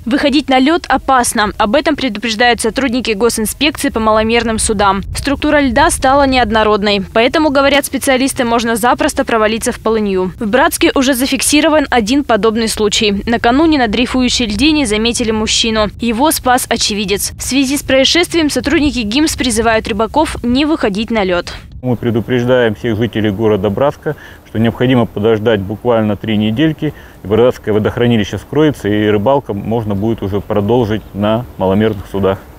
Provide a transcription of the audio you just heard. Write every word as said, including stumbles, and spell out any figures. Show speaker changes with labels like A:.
A: Выходить на лед опасно. Об этом предупреждают сотрудники госинспекции по маломерным судам. Структура льда стала неоднородной. Поэтому, говорят специалисты, можно запросто провалиться в полынью. В Братске уже зафиксирован один подобный случай. Накануне на дрейфующей льдине заметили мужчину. Его спас очевидец. В связи с происшествием сотрудники ГИМС призывают рыбаков не выходить на лед.
B: Мы предупреждаем всех жителей города Братска, что необходимо подождать буквально три недельки. Братское водохранилище скроется, и рыбалка можно будет уже продолжить на маломерных судах.